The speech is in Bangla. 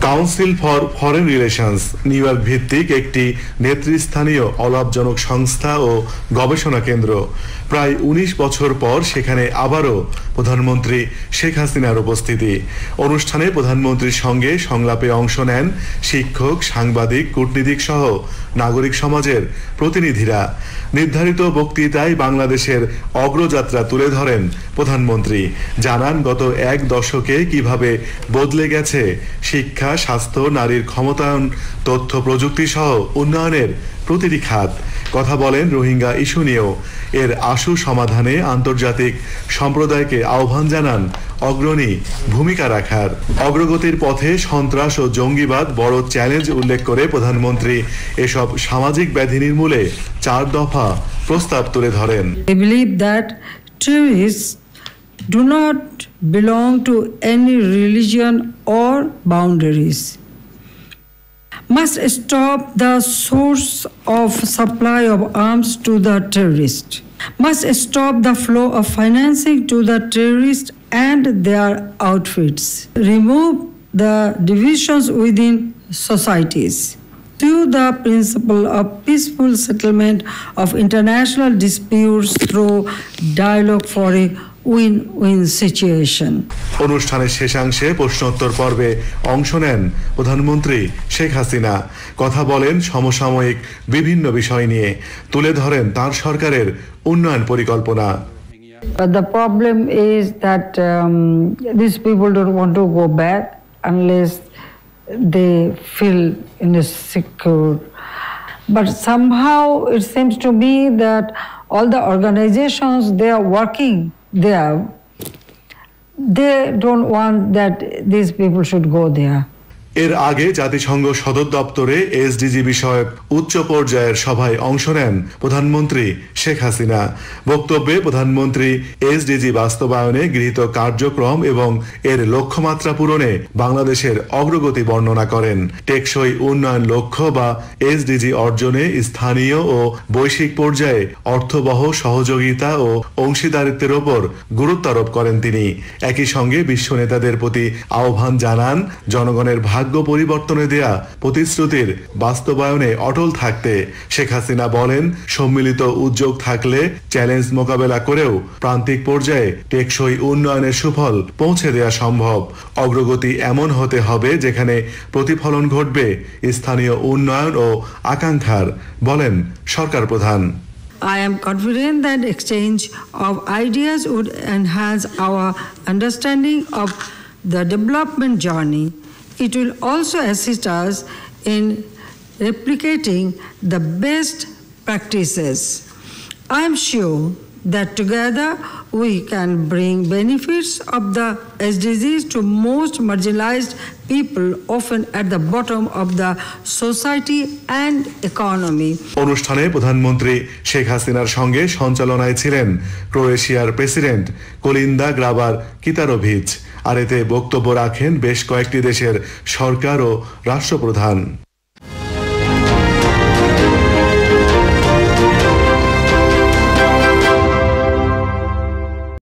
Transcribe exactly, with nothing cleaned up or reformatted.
Council for foreign relations New York ভিত্তিক একটি নেতৃস্থানীয় অলাভজনক সংস্থা ও গবেষণা কেন্দ্র। প্রায় উনিশ বছর পর সেখানে আবারও প্রধানমন্ত্রী শেখ হাসিনার উপস্থিতি। অনুষ্ঠানে প্রধানমন্ত্রীর সঙ্গে সংলাপে অংশ নেন শিক্ষক, সাংবাদিক, কূটনীতিক সহ নাগরিক সমাজের প্রতিনিধিরা। নির্ধারিত বক্তৃতায় বাংলাদেশের অগ্রযাত্রা তুলে ধরেন প্রধানমন্ত্রী। জানান গত এক দশকে কিভাবে বদলে গেছে শিক্ষা, স্বাস্থ্য, নারীর ক্ষমতায়ন, তথ্য প্রযুক্তি সহ উন্নয়নের প্রতিটি খাত। কথা বলেন রোহিঙ্গা ইস্যু নিয়েও। এর আশু সমাধানে আন্তর্জাতিক সম্প্রদায়কে আহ্বান জানান অগ্রণী ভূমিকা রাখার। অগ্রগতির পথে সন্ত্রাস ও জঙ্গিবাদ বড় চ্যালেঞ্জ উল্লেখ করে প্রধানমন্ত্রী এসব সামাজিক ব্যাধি নির্মূলে চার দফা প্রস্তাব তুলে ধরেন। I believe that terrorists do not belong to any religion or boundaries. Must stop the source of supply of arms to the terrorists. Must stop the flow of financing to the terrorists and their outfits. Remove the divisions within societies. Through the principle of peaceful settlement of international disputes through dialogue for a win-win situation. অনুষ্ঠানের শেষাংশে প্রশ্নোত্তর পর্বে অংশ নেন প্রধানমন্ত্রী শেখ হাসিনা। কথা বলেন সমসাময়িক বিভিন্ন বিষয় নিয়ে, তুলে ধরেন তার সরকারের উন্নয়ন পরিকল্পনা। But the problem is that um, these people don't want to go back unless they feel insecure. But somehow it seems to me that all the organizations they are working there, they don't want that these people should go there. এর আগে জাতিসংঘ সদর দপ্তরে এসডিজি বিষয়ক উচ্চ পর্যায়ের সভায় অংশ নেন প্রধানমন্ত্রী শেখ হাসিনা। বক্তব্যে প্রধানমন্ত্রী এসডিজি বাস্তবায়নে গৃহীত কার্যক্রম এবং এর লক্ষ্যমাত্রা পূরণে বাংলাদেশের অগ্রগতি বর্ণনা করেন। টেকসই উন্নয়ন লক্ষ্য বা এসডিজি অর্জনে স্থানীয় ও বৈশ্বিক পর্যায়ে অর্থবহ সহযোগিতা ও অংশীদারিত্বের ওপর গুরুত্ব আরোপ করেন তিনি। একই সঙ্গে বিশ্ব নেতাদের প্রতি আহ্বান জানান জনগণের ভাগ্য পরিবর্তনে দেয়া প্রতিশ্রুতির বাস্তবায়নে অটল থাকতে। শেখ হাসিনা বলেন, সম্মিলিত উদ্যোগ থাকলে চ্যালেঞ্জ মোকাবেলা করেও প্রান্তিক পর্যায়ে টেকসই উন্নয়নের সুফল পৌঁছে দেয়া সম্ভব। অগ্রগতি এমন হতে হবে যেখানে প্রতিফলন ঘটবে স্থানীয় উন্নয়ন ও আকাঙ্ক্ষার, বলেন সরকার প্রধান। I am confident that exchange of ideas would enhance our understanding of the development journey. It will also assist us in replicating the best practices. I am sure that together we can bring benefits of the S D Gs to most marginalized people, often at the bottom of the society and economy. অনুষ্ঠানে প্রধানমন্ত্রী শেখ হাসিনার সঙ্গে সঞ্চালনায় ছিলেন ক্রোয়েশিয়ার প্রেসিডেন্ট কোলিন্দা গ্রাবার কিতারোভিচ। আর এতে বক্তব্য রাখেন বেশ কয়েকটি দেশের সরকার ও রাষ্ট্রপ্রধান।